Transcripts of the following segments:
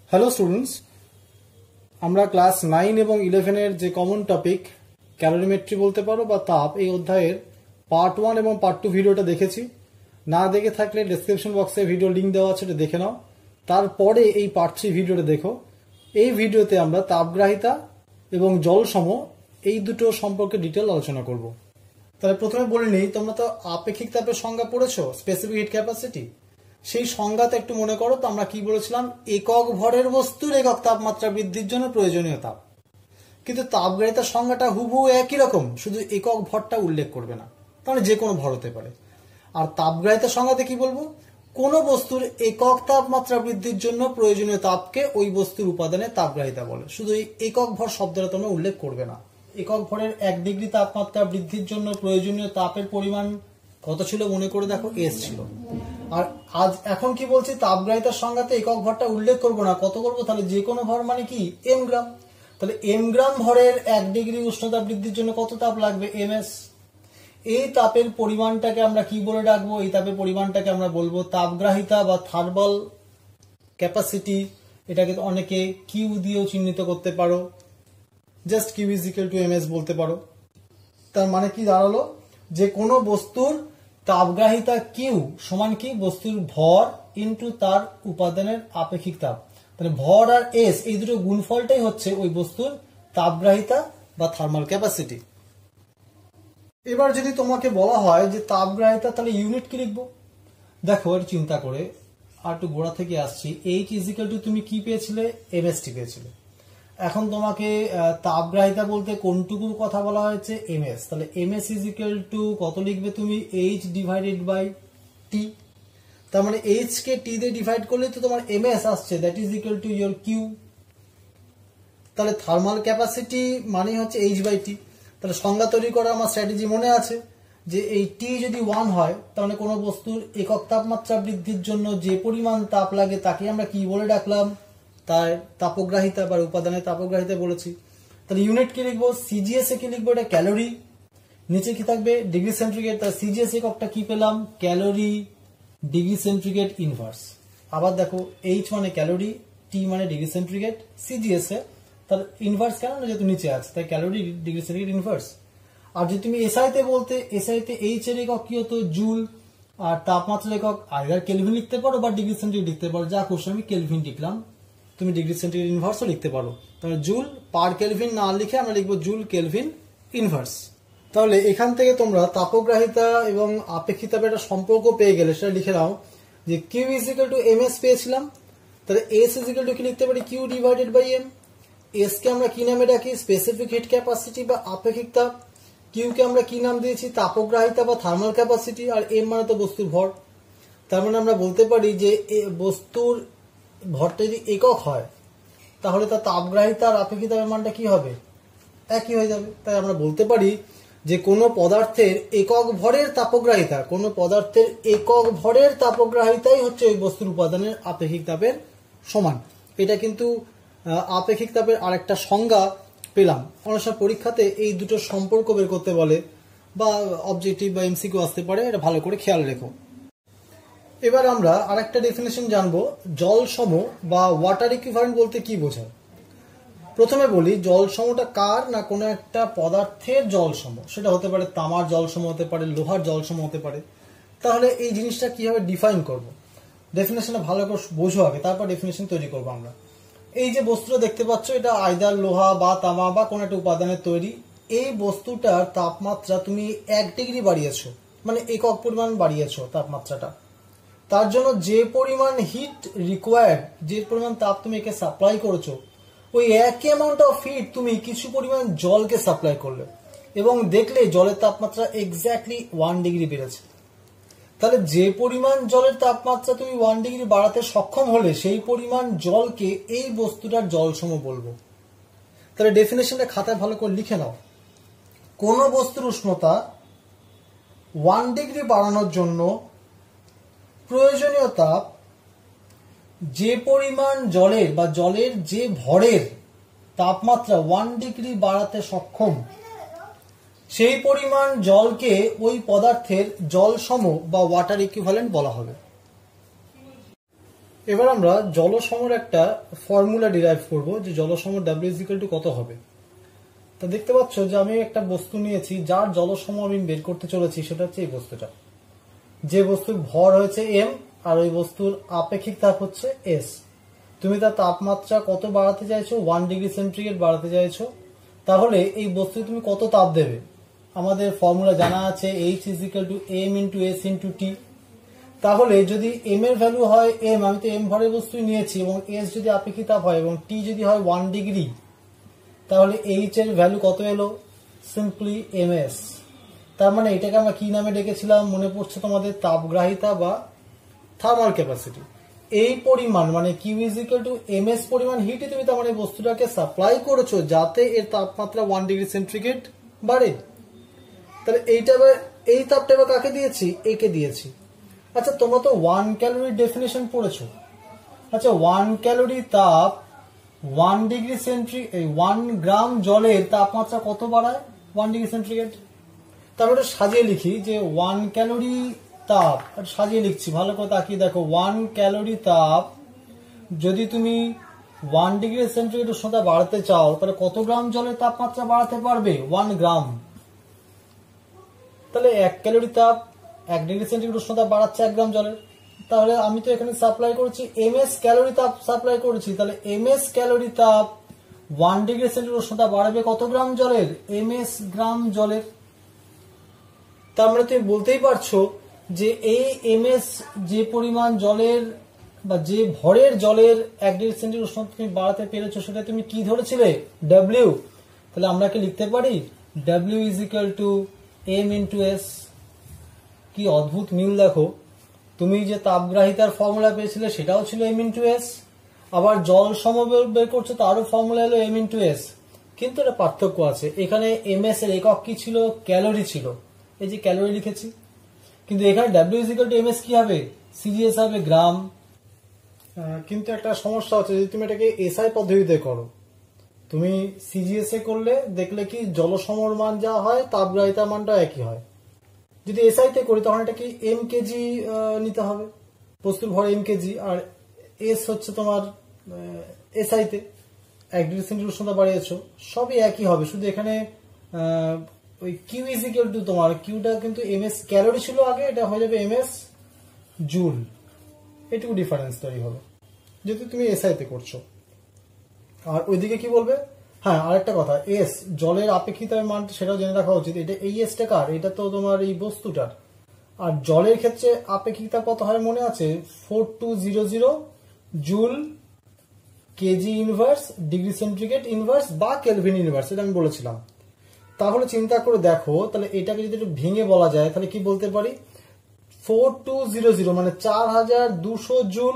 Hello students, আমরা class 9 এবং 11 এর যে কমন টপিক ক্যালোরিমেট্রি বলতে পারো বা তাপ, এই অধ্যায়ের পার্ট 1 এবং পার্ট 2 ভিডিওটা দেখেছি। না দেখে থাকলে ডেসক্রিপশন বক্সে ভিডিও লিংক দেওয়া আছে, এটা দেখে নাও। তারপরে এই পার্ট 3 ভিডিওটা দেখো। এই ভিডিওতে আমরা তাপগ্রাহিতা এবং জলসম এই দুটো সম্পর্কে ডিটেল আলোচনা করব। তাহলে প্রথমে বলে নিই, তোমরা তো আপেক্ষিক তাপের সংজ্ঞা পড়েছো, স্পেসিফিক হিট ক্যাপাসিটি। সেই সংজ্ঞাতে একটু মনে করো তো আমরা কি বলেছিলাম, একক ভরের বস্তুর একক তাপমাত্রা বৃদ্ধির জন্য প্রয়োজনীয় তাপ। কিন্তু তাপগ্রাহিতার সংজ্ঞাটা হুবহু একই রকম, শুধু একক ভরটা উল্লেখ করবে না, তাহলে যে কোনো ভর হতে পারে। আর তাপগ্রাহিতার সংজ্ঞাতে কি বলবো, কোন বস্তুর একক তাপমাত্রা বৃদ্ধির জন্য প্রয়োজনীয় তাপকে ওই বস্তুর উপাদানে তাপগ্রাহিতা বলে, শুধু এই একক ভর শব্দটা তোমরা উল্লেখ করবে না। একক ভরের 1 ডিগ্রি তাপমাত্রা বৃদ্ধির জন্য প্রয়োজনীয় তাপের পরিমাণ কত ছিল মনে করে দেখো, এস ছিল। আর এখন কি বলছি, তাপগ্রাহিতার সংজ্ঞাতে একক ভরটা উল্লেখ করবো না, কত করবো, তাহলে যে কোনো ভর মানে কি এম গ্রাম। তাহলে এম গ্রাম ভরের 1 ডিগ্রি উষ্ণতা বৃদ্ধির জন্য কত তাপ লাগবে, এমএস। এই তাপের পরিমাণটাকে আমরা কি বলে ডাকবো, এই তাপের পরিমাণটাকে আমরা বলবো তাপগ্রাহিতা বা থার্মাল ক্যাপাসিটি। এটাকে অনেকে কিউ দিয়েও চিহ্নিত করতে পারো, just Q is equal to MS বলতে পারো। তার মানে কি দাঁড়ালো, যে কোনো বস্তুর তাপগ্রাহিতা কিউ সমান কি, বস্তুর ভর ইন্টু তার উপাদানের আপেক্ষিক তাপ। তাহলে ভর আর এস এই দুটো গুণফলটাই হচ্ছে ওই বস্তুর তাপগ্রাহিতা বা থার্মাল ক্যাপাসিটি। এবার যদি তোমাকে বলা হয় যে তাপগ্রাহিতা, তাহলে ইউনিট কি লিখবো, দেখো এর চিন্তা করে আর একটু গোড়া থেকে আসছি। এইচ ইজ ইকুয়াল টু তুমি কি পেয়েছিলে, এমএসটি পেয়েছিলে। এখন তোমাকে তাপগ্রাহিতা বলতে কোনটুকুর কথা বলা হয়েছে, এমএস। তাহলে এমএস ইজ ইকুয়াল টু কত লিখবে তুমি, এইচ ডিভাইডেড বাই টি। তার মানে এইচ কে টি দিয়ে ডিভাইড করলে তো তোমার এমএস আসছে, that is equal to your Q. তাহলে থার্মাল ক্যাপাসিটি মানে হচ্ছে এইচ বাই টি। তাহলে সংজ্ঞা তৈরি করা আমার স্ট্র্যাটেজি মনে আছে, যে এই টি যদি 1 হয়, তাহলে কোনো বস্তুর একক তাপমাত্রা বৃদ্ধির জন্য যে পরিমাণ তাপ লাগে তাকে আমরা কি বলে ডাকলাম, তার তাপগ্রাহিতা বা উপাদানের তাপগ্রাহিতা বলেছি। তাহলে ইউনিট কি লিখবো, সিজিএস এ কি লিখবো, এটা ক্যালোরি। নিচে কি থাকবে, ডিগ্রি সেন্টিগ্রেড। তার সিজিএস এককটা কি পেলাম, ক্যালোরি ডিগ্রি সেন্টিগ্রেড ইনভার্স। আবার দেখো, এইচ মানে ক্যালোরি, টি মানে ডিগ্রি সেন্টিগ্রেড, সিজিএস এ তার ইনভার্স কেন না, যেহেতু নিচে আছে তাই ক্যালোরি ডিগ্রি সেন্টিগ্রেড ইনভার্স। আর যদি তুমি এসআই তে বলতে, এসআই তে এইচ এর একক কি হতো, জুল। আর তাপমাত্রার একক আইদার কেলভিন লিখতে পারো বা ডিগ্রি সেন্টিগ্রেড লিখতে পারো, যা খুশি। আমি কেলভিন লিখলাম, তুমি ডিগ্রি সেন্টিগ্রেড ইনভার্সও লিখতে পারো। তাহলে জুল পার কেলভিন না লিখে আমরা লিখবো জুল কেলভিন ইনভার্স। তাহলে এখান থেকে তোমরা তাপগ্রাহিতা এবং আপেক্ষিক তাপের একটা সম্পর্ক পেয়ে গেলে সেটা লিখে নাও, যে Q is equal to MS পেয়েছিলাম। তাহলে এস ইজ ইকুয়াল টু কি লিখতে পারি, Q divided by M. S কে আমরা কি নামে ডাকি, স্পেসিফিক হিট ক্যাপাসিটি বা আপেক্ষিক তাপ। কিউ কে আমরা কি নাম দিয়েছি, তাপগ্রাহিতা বা থার্মাল ক্যাপাসিটি। আর এম মানে তো বস্তুর ভর। তার মানে আমরা বলতে পারি যে বস্তুর ভরটা যদি একক হয়, তাহলে তার তাপগ্রাহিতা আর আপেক্ষিক তাপের মানটা কি হবে, একই হয়ে যাবে। তাই আমরা বলতে পারি যে কোনো পদার্থের একক ভরের তাপগ্রাহিতা, কোনো পদার্থের একক ভরের তাপগ্রাহিতাই হচ্ছে ওই বস্তুর উপাদানের আপেক্ষিক তাপের সমান। এটা কিন্তু আপেক্ষিক তাপের আরেকটা সংজ্ঞা পেলাম। অনেক সময় পরীক্ষাতে এই দুটো সম্পর্ক বের করতে বলে, বা অবজেক্টিভ বা এমসিকিউ আসতে পারে, এটা ভালো করে খেয়াল রেখো। এবার আমরা আরেকটা ডেফিনেশন জানবো, জল সম বা ওয়াটার ইকুইভ্যালেন্ট বলতে কি বোঝায়। প্রথমে বলি, জল সমটা কার না, কোনো একটা পদার্থের জল সম। সেটা হতে পারে তামার জল সম, হতে পারে লোহার জল সম হতে পারে। তাহলে এই জিনিসটা কিভাবে ডিফাইন করব, ডেফিনেশনটা ভালো করে বোঝো আগে, তারপর ডেফিনেশন তৈরি করবো আমরা। এই যে বস্তুটা দেখতে পাচ্ছ, এটা আইদার লোহা বা তামা বা কোনো একটা উপাদানের তৈরি। এই বস্তুটার তাপমাত্রা তুমি 1 ডিগ্রি বাড়িয়েছো, মানে একক পরিমাণ বাড়িয়েছো তাপমাত্রাটা। তার জন্য যে পরিমাণ হিট রিকোয়ার্ড, যে পরিমাণ তাপ তুমি একে সাপ্লাই করেছো, ওই একই অ্যামাউন্ট অফ হিট তুমি কিছু পরিমাণ জলকে সাপ্লাই করলে, এবং দেখলে জলের তাপমাত্রা এক্স্যাক্টলি 1 ডিগ্রি বেড়েছে। তাহলে যে পরিমাণ জলের তাপমাত্রা তুমি 1 ডিগ্রি বাড়াতে সক্ষম হলে, সেই পরিমাণ জলকে এই বস্তুটার জলসম বলবো। তাহলে ডেফিনেশনটা খাতায় ভালো করে লিখে নাও। কোন বস্তুর উষ্ণতা 1 ডিগ্রি বাড়ানোর জন্য প্রয়োজনীয় তাপ, যে পরিমাণ জলের বা জলের যে ভরের তাপমাত্রা 1 ডিগ্রি বাড়াতে সক্ষম, সেই পরিমাণ জলকে ওই পদার্থের জলসম বা ওয়াটার ইকুইভ্যালেন্ট বলা হবে। এবার আমরা জলসমর একটা ফর্মুলা ডিরাইভ করব যে জলসমর W = কত হবে। তা দেখতে পাচ্ছ যে আমি একটা বস্তু নিয়েছি যার জলসম আমি বের করতে চলেছি, সেটা হচ্ছে এই বস্তুটা, যে বস্তুর ভর হয়েছে m আর ওই বস্তুর আপেক্ষিক তাপ হচ্ছে s। তুমি তার তাপমাত্রা কত বাড়াতে চাইছো? 1 ডিগ্রি সেন্টিগ্রেড বাড়াতে চাইছো। তাহলে এই বস্তু তুমি কত তাপ দেবে? আমাদের ফর্মুলা জানা আছে H = m × s × t। তাহলে যদি m এর ভ্যালু হয় m, আমি তো m ভরের বস্তুই নিয়েছি, এবং s যদি আপেক্ষিক তাপ হয় এবং t যদি হয় 1 ডিগ্রি, তাহলে h এর ভ্যালু কত এলো? Simply ms। তার মানে এটাকে আমরা কি নামে ডেকেছিলাম মনে পড়ছে তোমাদের? তাপগ্রাহিতা বা থার্মাল ক্যাপাসিটি। এই পরিমাণ মানে Q = ms পরিমাণ হিটই তুমি তার মানে বস্তুটাকে সাপ্লাই করেছো যাতে এর তাপমাত্রা 1 ডিগ্রি সেন্টিগ্রেড বাড়ে। তাহলে এই তাপটা এবার কাকে দিয়েছি? একে দিয়েছি। আচ্ছা, তোমরা তো 1 ক্যালোরির ডেফিনেশন পড়েছো। আচ্ছা, 1 ক্যালোরি তাপ 1 ডিগ্রি সেন্টিগ্রেড, 1 গ্রাম জলের তাপমাত্রা কত বাড়ায়? 1 ডিগ্রি সেন্টিগ্রেড। তারপরে সাজিয়ে লিখি যে 1 ক্যালোরি তাপ, সাজিয়ে লিখছি, ভালো করে তাকিয়ে দেখো। 1 ক্যালোরি তাপ যদি তুমি 1 ডিগ্রি সেন্টিগ্রেড উষ্ণতা বাড়াতে চাও, তাহলে কত গ্রাম জলের তাপমাত্রা বাড়াতে পারবে? 1 গ্রাম। তাহলে 1 ক্যালোরি তাপ 1 ডিগ্রি সেন্টিগ্রেড উষ্ণতা বাড়াচ্ছে 1 গ্রাম জলের। তাহলে আমি তো এখানে সাপ্লাই করেছি ms ক্যালোরি তাপ সাপ্লাই করেছি, তাহলে ms ক্যালোরি তাপ 1 ডিগ্রি সেন্টিগ্রেড উষ্ণতা বাড়াবে কত গ্রাম জলের? ms গ্রাম জলের। তার মানে তুমি বলতেই পারছো যে এই ms যে পরিমাণ জলের বা যে ভরের জলের 1 ডিগ্রি সেন্টিগ্রেড উষ্ণতা তুমি বাড়াতে পেরেছো, সেটা তুমি কি ধরেছিলে? W। তাহলে আমরা কি লিখতে পারি W = m × s। কি অদ্ভুত মিল দেখো, তুমি যে তাপগ্রাহিতার ফর্মুলা পেয়েছিলে সেটাও ছিল m × s, আবার জল সম বের করছো তারও ফর্মুলা হলো m × s। কিন্তু এটা পার্থক্য আছে, এখানে ms এর একক কি ছিল? ক্যালোরি ছিল, এই যে ক্যালোরি লিখেছি। কিন্তু এখানে W = ms কি হবে? সিজিএস হবে গ্রাম। কিন্তু একটা সমস্যা হচ্ছে, যদি তুমি এটাকে এসআই পদ্ধতিতে করো, তুমি সিজিএস এ করলে দেখলে কি জলসমর মান যা হয় তাপগ্রাহিতার মানটা একই হয়। যদি এসআই তে করি তখন এটা কি m কেজি নিতে হবে, বস্তুর ভর m কেজি, আর এস হচ্ছে তোমার এসআই তে 1 ডিগ্রি সেন্টিগ্রেড উষ্ণতা বাড়িয়েছো, সবই একই হবে। শুধু এখানে ওই Q = তোমার কিউটা কিন্তু ms ক্যালোরি ছিল আগে, এটা হয়ে যাবে ms জুল। এটুকু ডিফারেন্স তৈরি হলো যেহেতু তুমি এসআই তে করছো। আর ওইদিকে কি বলবে? হ্যাঁ, আরেকটা কথা, এস জলের আপেক্ষিক তাপের মান, সেটাও জেনে রাখা উচিত। এটা এই এসটা কার? এটা তো তোমার এই বস্তুটার। আর জলের ক্ষেত্রে আপেক্ষিক তাপ কত হয় মনে আছে? 4200 joule KG inverse degree centigrade inverse বা কেলভিন ইনভার্স, এটা আমি বলেছিলাম। তাহলে চিন্তা করে দেখো, তাহলে এটাকে যদি একটু ভেঙে বলা যায় তাহলে কি বলতে পারি? 4200 মানে 4200 জুল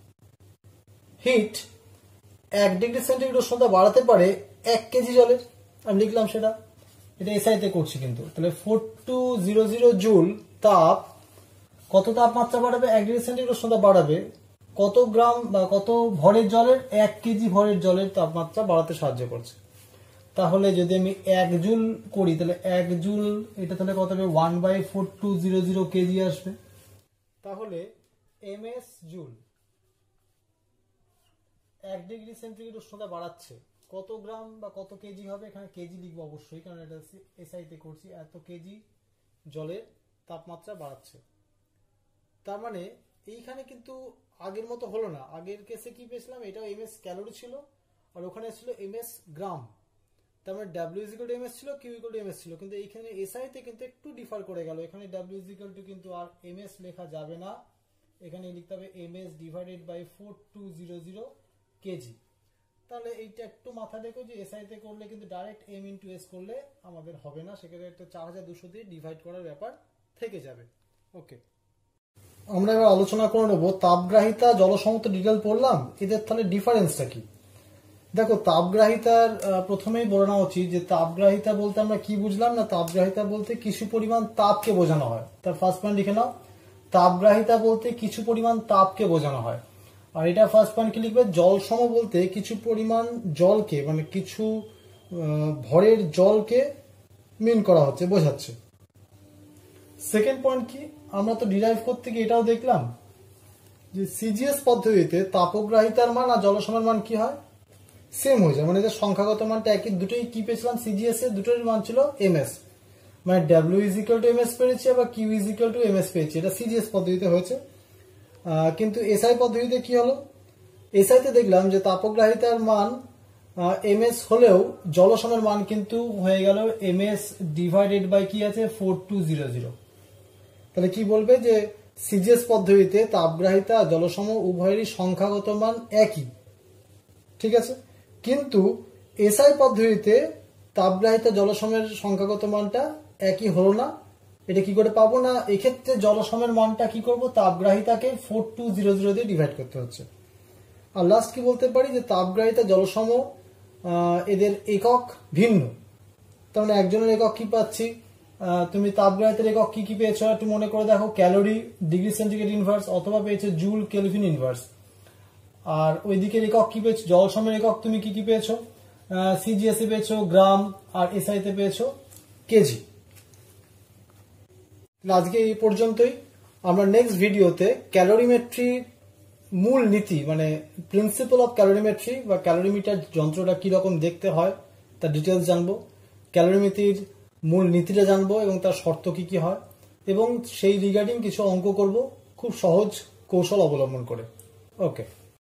হিট 1 ডিগ্রি সেন্টিগ্রেড উষ্ণতা বাড়াতে পারে 1 কেজি জলের। আমি লিখলাম সেটা, এটা এসআই তে করছি কিন্তু। তাহলে 4200 জুল তাপ কত তাপমাত্রা বাড়াবে? 1 ডিগ্রি সেন্টিগ্রেড উষ্ণতা বাড়াবে কত গ্রাম বা কত ভরের জলের? 1 কেজি ভরের জলের তাপমাত্রা বাড়াতে সাহায্য করছে। তাহলে যদি আমি 1 জুল করি তাহলে 1 জুল এটা তাহলে কত হবে? 1/4200 কেজি আসবে। তাহলে ms জুল 1 ডিগ্রি সেন্টিগ্রেড উষ্ণতা বাড়াচ্ছে কত গ্রাম বা কত কেজি হবে? এখানে কেজি লিখবো অবশ্যই, কারণ এটা এসআই তে করছি। এত কেজি জলের তাপমাত্রা বাড়াচ্ছে। তার মানে এইখানে কিন্তু আগের মতো হলো না। আগের কেসে কি পেয়েছিলাম? এটাও ms ক্যালোরি ছিল আর ওখানে ছিল ms গ্রাম। তার মানে W = ms ছিল, Q = ms ছিল। কিন্তু এইখানে এসআই তে কিন্তু একটু ডিফার করে গেল। এখানে W = কিন্তু আর ms লেখা যাবে না, এখানে লিখতে হবে ms / 4200 কেজি। তাহলে এইটা একটু মাথা রেখো যে এসআই তে করলে কিন্তু ডাইরেক্ট m × s করলে আমাদের হবে না, সেক্ষেত্রে একটা 4200 দিয়ে ডিভাইড করার ব্যাপার থেকে যাবে। ওকে, আমরা এবার আলোচনা করে নেবো তাপগ্রাহিতা জলসমর তো ডিটেল পড়লাম, এদের তাহলে ডিফারেন্সটা কি। দেখো, তাপগ্রাহিতার প্রথমেই বলে নেওয়া উচিত যে তাপগ্রাহিতা বলতে আমরা কি বুঝলাম না। তাপগ্রাহিতা বলতে কিছু পরিমাণ তাপকে বোঝানো হয়। তার ফার্স্ট পয়েন্ট লিখে নাও, তাপগ্রাহিতা বলতে কিছু পরিমাণ তাপকে বোঝানো হয়। আর এটা ফার্স্ট পয়েন্ট কি লিখবে? জলসম বলতে কিছু পরিমাণ জলকে মানে কিছু ভরের জলকে মিন করা হচ্ছে, বোঝাচ্ছে। সেকেন্ড পয়েন্ট কি? আমরা তো ডিরাইভ করতে গিয়ে এটাও দেখলাম যে সিজিএস পদ্ধতিতে তাপগ্রাহিতার মান আর জলসমের মান কি হয়, সেম হয়ে যায়, মানে এদের সংখ্যাগত মানটা একই। দুটোই কি পেয়েছিলাম সিজিএস এর, দুটোর মান ছিল এমএস, মানে W is equal to MS পেয়েছি, আবার Q is equal to MS পেয়েছি। এটা সিজিএস পদ্ধতিতে হয়েছে। কিন্তু এসআই পদ্ধতিতে কি হলো, এসআইতে দেখলাম যে তাপগ্রাহিতার মান এমএস হলেও জলসমের মান কিন্তু হয়ে গেল এমএস ডিভাইডেড বাই কি আছে 4200। তাহলে কি বলবে যে সিজিএস পদ্ধতিতে তাপগ্রাহিতা জলসম উভয়েরই সংখ্যাগত মান একই, ঠিক আছে। কিন্তু এসআই পদ্ধতিতে তাপগ্রাহিতা জলসমের সংখ্যাগত মানটা একই হলো না। এটা কি করে পাবো না, এক্ষেত্রে জলসমের মানটা কি করব, তাপগ্রাহিতাকে 4200 দিয়ে ডিভাইড করতে হচ্ছে। আর লাস্ট কি বলতে পারি যে তাপগ্রাহিতা জলসম এদের একক ভিন্ন। তার মানে একজনের একক কি পাচ্ছি, তুমি তাপগ্রাহিতার একক কি কি পেয়েছো একটু মনে করে দেখো, ক্যালোরি, ডিগ্রি সেন্টিগ্রেড ইনভার্স, অথবা পেয়েছো জুল, কেলভিন ইনভার্স। আর ওই দিকের একক কি পেয়েছো, জলসমের একক তুমি কি কি পেয়েছো, সিজিএস এ পেয়েছো গ্রাম, আর এসআই তে পেয়েছো কেজি। আজকে এই পর্যন্তই। আমরা নেক্সট ভিডিওতে ক্যালোরিমেট্রি মূল নীতি, মানে প্রিন্সিপাল অফ ক্যালোরিমেট্রি বা ক্যালোরিমিটার যন্ত্রটা কিরকম দেখতে হয় তার ডিটেলস জানবো, ক্যালোরিমিটার মূল নীতিটা জানবো এবং তার শর্ত কি কি হয়, এবং সেই রিগার্ডিং কিছু অঙ্ক করব খুব সহজ কৌশল অবলম্বন করে। ওকে।